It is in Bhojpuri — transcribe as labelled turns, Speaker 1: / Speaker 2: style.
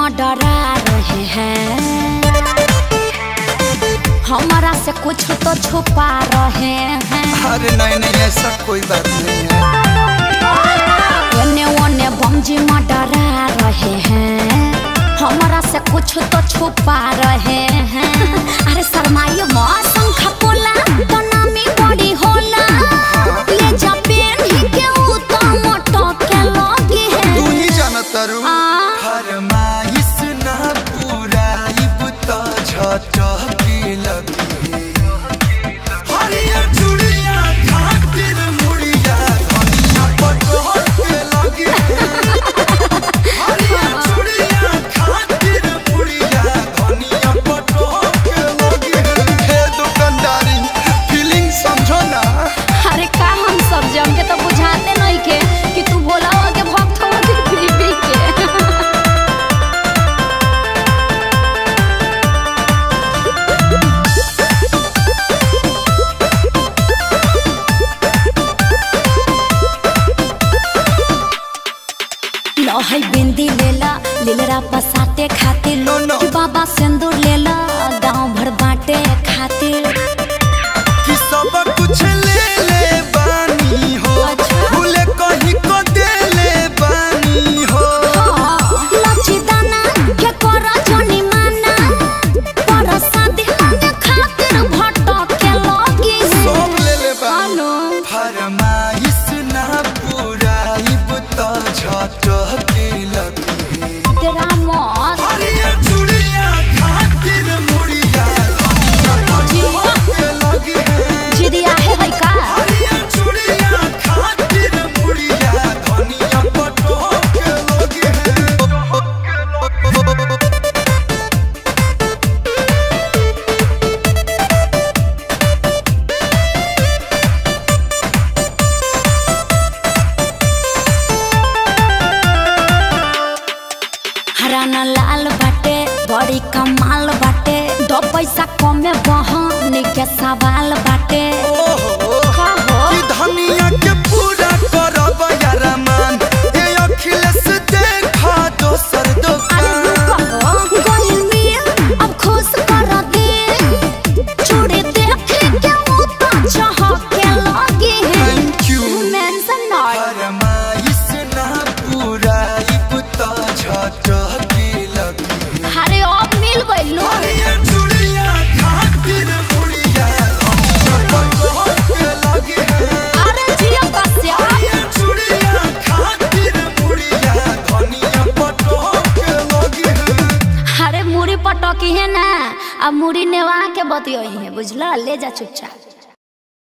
Speaker 1: डरा रहे हैं, हमारा से कुछ तो छुपा रहे हैं।
Speaker 2: अरे नहीं ऐसा कोई बात नहीं है।
Speaker 1: एने ओने बमजी में डरा रहे हैं, हमारा से कुछ तो छुपा रहे हैं। अरे शर्माइयो मौसम खपोला तो नामी बड़ी होला, ले जा पेन ही के उ तो मोटो के लगी है।
Speaker 2: तू ही जाना तारू फरमाइश ना पूरा इब तो झटकी लगी है। हरिया चूड़िया खातिर मुड़िया धनिया पटोर के लगी है। हरिया चूड़िया खातिर मुड़िया धनिया पटोर के लगी है। हे दुकानदारी फीलिंग समझो ना।
Speaker 1: अरे का हम सब जम के तो बुझाते नहीं के कि तू भोला हो के भक्त हो के बीबी के। है बिंदी लेला लीलरा पसाटे खातिर,
Speaker 2: नो।
Speaker 1: बाबा सिंदूर लेला गाँव भर बाटे खातिर।
Speaker 2: कि सब कुछ ले बानी हो, भूले कहीं को दे ले बानी हो।
Speaker 1: लची दाना के करा जोनी माना, पर शादी में खातिर भटक के लगी है।
Speaker 2: सब ले बानी फरमाइश ना पूरा इब तो झटकी लगी है।
Speaker 1: तेरा मौत
Speaker 2: हरिया चूड़िया खातिर मुड़िया धनिया के लगी है।
Speaker 1: जिदिया है का
Speaker 2: हरिया चूड़िया खातिर मुड़िया धनिया पटोर के लगी है।
Speaker 1: हराना लाल बाटे बड़ी कमाल बाटे, दो पैसा कमे बहन के सवाल बाटे।
Speaker 2: कि धनिया के पूरा करब यारा मान, ये अखिलेश देखा दोसर दुकान।
Speaker 1: अब खुश कर दे, चूड़ी देख के वो तो चहके लगी है।
Speaker 2: Thank you।
Speaker 1: मेंशन नॉट
Speaker 2: फरमाइश ना पूरा इब तो झटकी लगी है।
Speaker 1: अरे अब मिल गइल लो।
Speaker 2: हरिया चूड़िया खातिर मुड़िया धनिया पटोर के लगी है।
Speaker 1: अरे जियो कस्य
Speaker 2: हरिया चूड़िया खातिर मुड़िया धनिया पटोर के लगी है।
Speaker 1: अरे मुड़ी पटकी है ना, अब मुड़ी नेवा के बतियोई है, बुझला। ले जा चुपचाप।